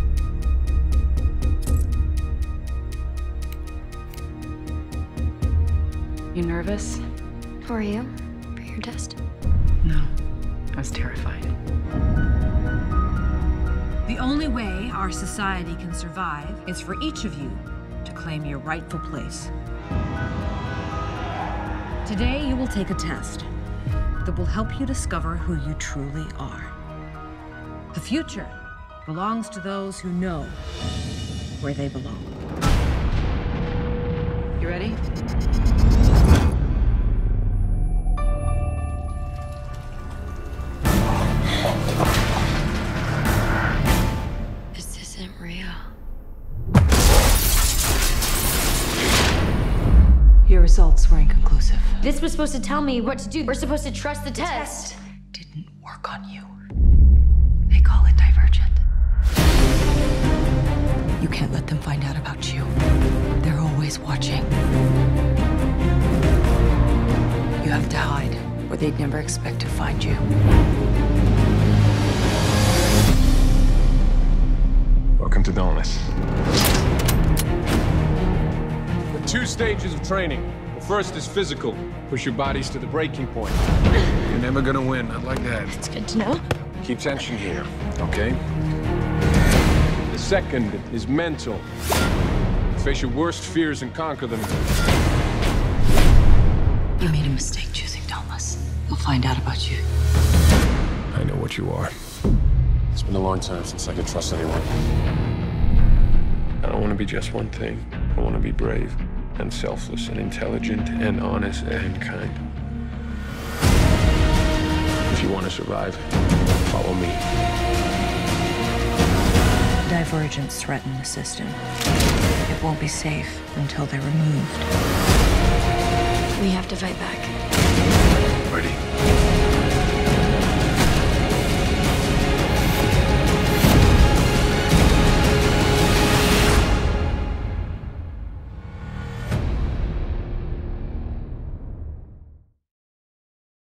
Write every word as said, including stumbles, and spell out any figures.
You nervous? How are you? For your test? No. I was terrified. The only way our society can survive is for each of you to claim your rightful place. Today, you will take a test that will help you discover who you truly are. The future belongs to those who know where they belong. You ready? This isn't real. Your results were inconclusive. This was supposed to tell me what to do. We're supposed to trust the test. Didn't work on you. They call it Divergent. You can't let them find out about you. They're always watching. You have to hide where they'd never expect to find you. Welcome to Dauntless. There are two stages of training. The first is physical. Push your bodies to the breaking point. You're never gonna win, not like that. It's good to know. Keep tension here, okay? The second is mental. Face your worst fears and conquer them. You made a mistake choosing Dauntless. They'll find out about you. I know what you are. It's been a long time since I could trust anyone. I don't want to be just one thing. I want to be brave and selfless and intelligent and honest and kind. If you want to survive, follow me. Divergents threaten the system. It won't be safe until they're removed. We have to fight back.